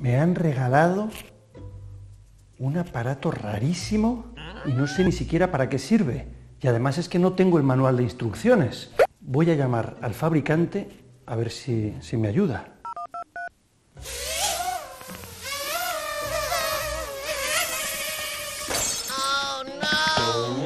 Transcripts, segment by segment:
Me han regalado un aparato rarísimo y no sé ni siquiera para qué sirve. Y además es que no tengo el manual de instrucciones. Voy a llamar al fabricante a ver si me ayuda. Oh, no.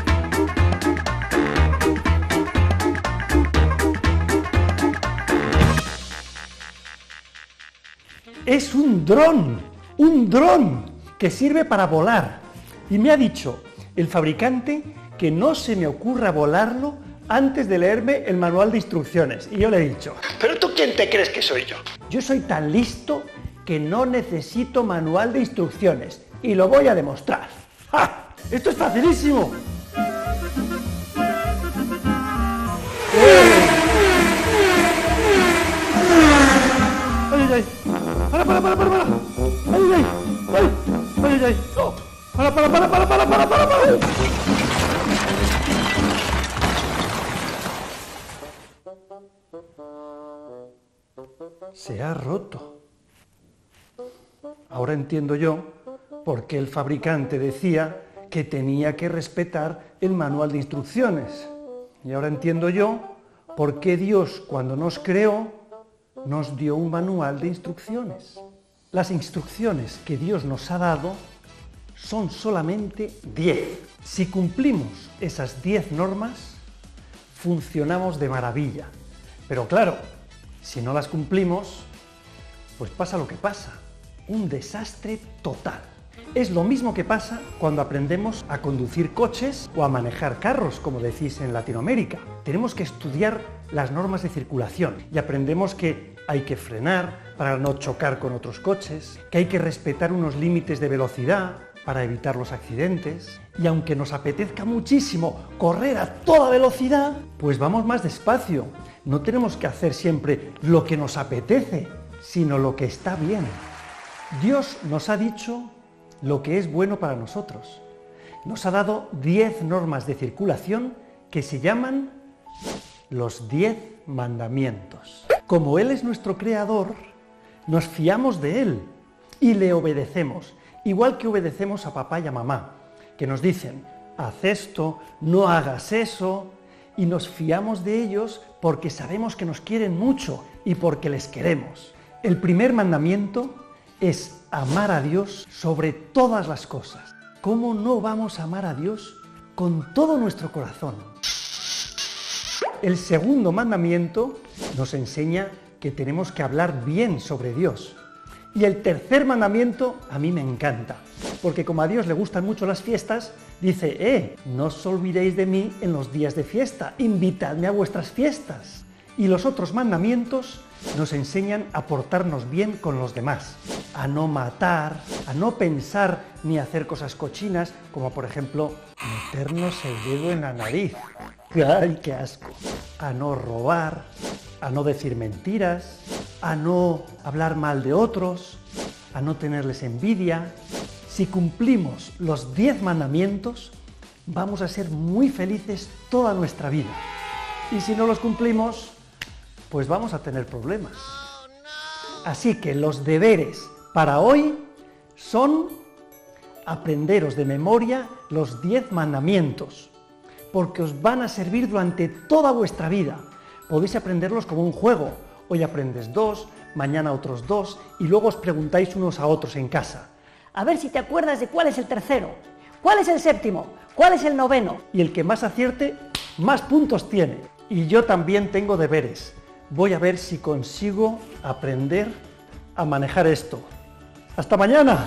Es un dron que sirve para volar. Y me ha dicho el fabricante que no se me ocurra volarlo antes de leerme el manual de instrucciones. Y yo le he dicho, ¿pero tú quién te crees que soy yo? Yo soy tan listo que no necesito manual de instrucciones. Y lo voy a demostrar. ¡Ja! ¡Esto es facilísimo! ¡Ay, ay, ay! ¡Para! ¡Ay, ay, ay! ¡Ay, ay, ay! ¡No! ¡Para! Se ha roto. Ahora entiendo yo por qué el fabricante decía que tenía que respetar el manual de instrucciones. Y ahora entiendo yo por qué Dios, cuando nos creó, nos dio un manual de instrucciones. Las instrucciones que Dios nos ha dado son solamente 10. Si cumplimos esas 10 normas, funcionamos de maravilla. Pero claro, si no las cumplimos, pues pasa lo que pasa, un desastre total. Es lo mismo que pasa cuando aprendemos a conducir coches o a manejar carros, como decís en Latinoamérica. Tenemos que estudiar las normas de circulación y aprendemos que hay que frenar para no chocar con otros coches, que hay que respetar unos límites de velocidad para evitar los accidentes. Y aunque nos apetezca muchísimo correr a toda velocidad, pues vamos más despacio. No tenemos que hacer siempre lo que nos apetece, sino lo que está bien. Dios nos ha dicho lo que es bueno para nosotros. Nos ha dado 10 normas de circulación que se llaman los 10 mandamientos. Como Él es nuestro creador, nos fiamos de Él y le obedecemos, igual que obedecemos a papá y a mamá, que nos dicen, haz esto, no hagas eso, y nos fiamos de ellos porque sabemos que nos quieren mucho y porque les queremos. El primer mandamiento es amar a Dios sobre todas las cosas. ¿Cómo no vamos a amar a Dios con todo nuestro corazón? El segundo mandamiento nos enseña que tenemos que hablar bien sobre Dios. Y el tercer mandamiento a mí me encanta, porque como a Dios le gustan mucho las fiestas, dice, no os olvidéis de mí en los días de fiesta, invitadme a vuestras fiestas. Y los otros mandamientos nos enseñan a portarnos bien con los demás, a no matar, a no pensar ni hacer cosas cochinas, como por ejemplo, meternos el dedo en la nariz. ¡Ay, qué asco! A no robar, a no decir mentiras, a no hablar mal de otros, a no tenerles envidia. Si cumplimos los 10 mandamientos, vamos a ser muy felices toda nuestra vida. Y si no los cumplimos, pues vamos a tener problemas. Así que los deberes para hoy son aprenderos de memoria los 10 mandamientos, porque os van a servir durante toda vuestra vida. Podéis aprenderlos como un juego. Hoy aprendes 2, mañana otros 2, y luego os preguntáis unos a otros en casa. A ver si te acuerdas de cuál es el tercero, cuál es el séptimo, cuál es el noveno. Y el que más acierte, más puntos tiene. Y yo también tengo deberes. Voy a ver si consigo aprender a manejar esto. ¡Hasta mañana!